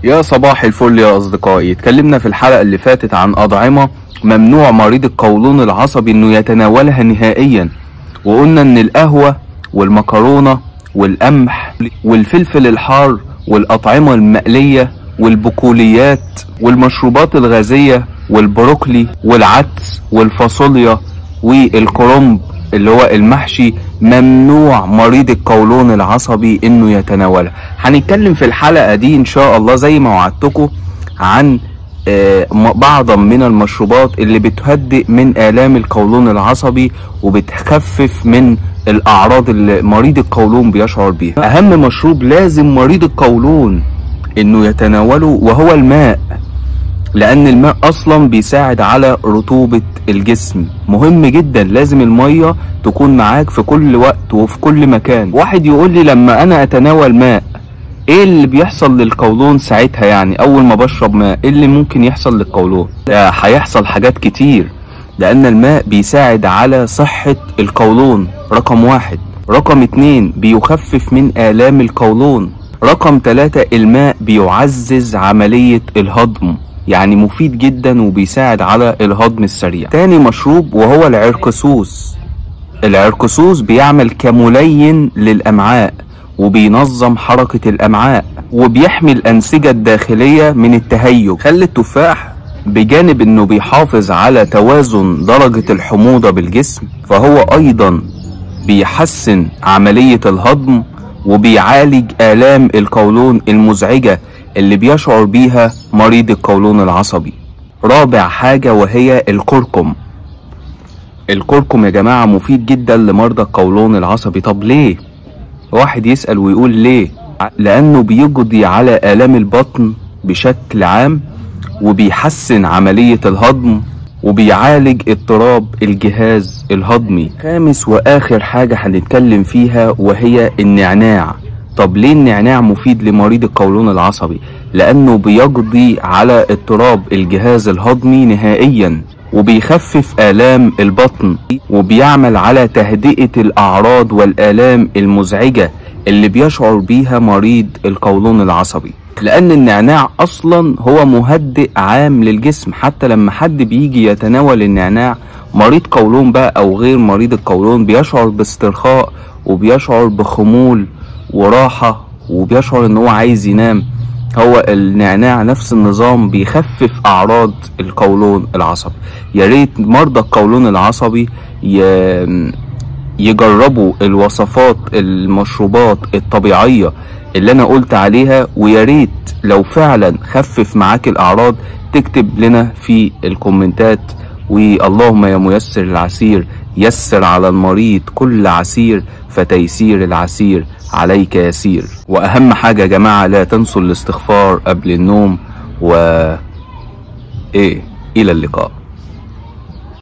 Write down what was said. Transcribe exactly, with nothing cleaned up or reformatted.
يا صباح الفل يا أصدقائي. اتكلمنا في الحلقة اللي فاتت عن أطعمة ممنوع مريض القولون العصبي إنه يتناولها نهائيا، وقلنا إن القهوة والمكرونة والقمح والفلفل الحار والأطعمة المقلية والبقوليات والمشروبات الغازية والبروكلي والعدس والفاصوليا والكرنب اللي هو المحشي ممنوع مريض القولون العصبي انه يتناولها. هنتكلم في الحلقة دي ان شاء الله زي ما وعدتكم عن آه بعضا من المشروبات اللي بتهدئ من آلام القولون العصبي وبتخفف من الاعراض اللي مريض القولون بيشعر بيها. اهم مشروب لازم مريض القولون انه يتناوله وهو الماء، لان الماء اصلا بيساعد على رطوبة الجسم. مهم جدا، لازم المية تكون معاك في كل وقت وفي كل مكان. واحد يقول لي لما انا اتناول ماء ايه اللي بيحصل للقولون ساعتها؟ يعني اول ما بشرب ماء ايه اللي ممكن يحصل للقولون؟ ده هيحصل حاجات كتير، لان الماء بيساعد على صحة القولون رقم واحد. رقم اتنين بيخفف من آلام القولون. رقم تلاتة الماء بيعزز عملية الهضم، يعني مفيد جدا وبيساعد على الهضم السريع. تاني مشروب وهو العرقسوس. العرقسوس بيعمل كملين للأمعاء وبينظم حركة الأمعاء وبيحمي الأنسجة الداخلية من التهيج. خل التفاح بجانب انه بيحافظ على توازن درجة الحموضة بالجسم، فهو ايضا بيحسن عملية الهضم وبيعالج آلام القولون المزعجة اللي بيشعر بيها مريض القولون العصبي. رابع حاجة وهي الكركم. الكركم يا جماعة مفيد جدا لمرضى القولون العصبي. طب ليه؟ واحد يسأل ويقول ليه؟ لأنه بيقضي على آلام البطن بشكل عام وبيحسن عملية الهضم وبيعالج اضطراب الجهاز الهضمي. خامس وآخر حاجة هنتكلم فيها وهي النعناع. طب ليه النعناع مفيد لمريض القولون العصبي؟ لأنه بيقضي على اضطراب الجهاز الهضمي نهائيا وبيخفف آلام البطن وبيعمل على تهدئة الأعراض والآلام المزعجة اللي بيشعر بيها مريض القولون العصبي. لأن النعناع أصلا هو مهدئ عام للجسم. حتى لما حد بيجي يتناول النعناع مريض قولون بقى أو غير مريض القولون بيشعر باسترخاء وبيشعر بخمول وراحة وبيشعر ان هو عايز ينام. هو النعناع نفس النظام بيخفف اعراض القولون العصبي. يا ريت مرضى القولون العصبي يجربوا الوصفات المشروبات الطبيعية اللي انا قلت عليها، ويا ريت لو فعلا خفف معاك الاعراض تكتب لنا في الكومنتات. واللهم يا ميسر العسير يسر على المريض كل عسير، فتيسير العسير عليك يسير. واهم حاجة يا جماعة لا تنسوا الاستغفار قبل النوم. و ايه الى اللقاء.